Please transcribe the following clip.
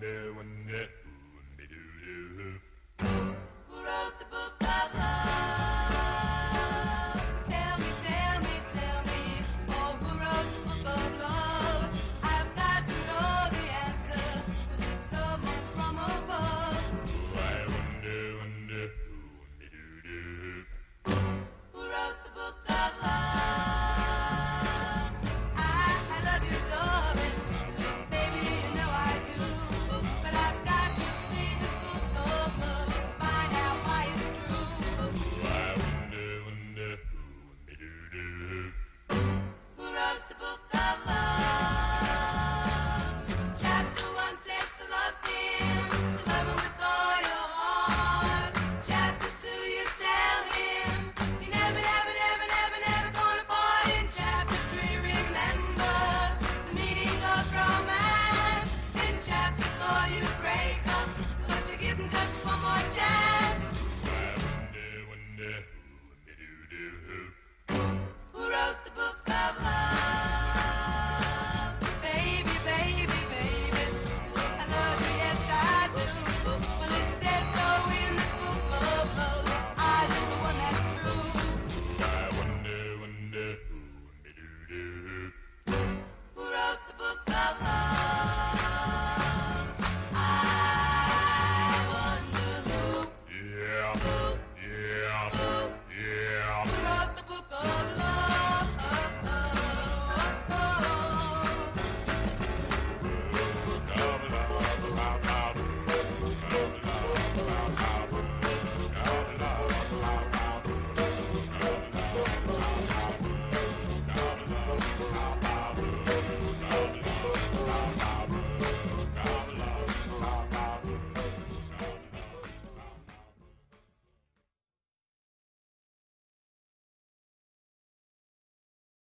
Who wrote the book of love? Tell me, tell me, tell me. Oh, who wrote the book of love? I've got to know the answer. Was it someone from above? I wonder, wonder, Who wrote the book of love? I love you, darling. Baby, you know I do. But I've got to see this book of love and find out why it's true. I wonder, wonder, Who wrote the book of love? Chapter 1 says to love him with all your heart. Chapter 2 you tell him you never, never, never, never, never gonna part. In chapter 3 remember the meaning of romance. In chapter 4 you break up, but you give him just one more chance. Who wrote the book of love? Baby, baby, baby, I love you, yes I do. Well, it says so in this book of love. I am the one that's true. Who wrote the book of love?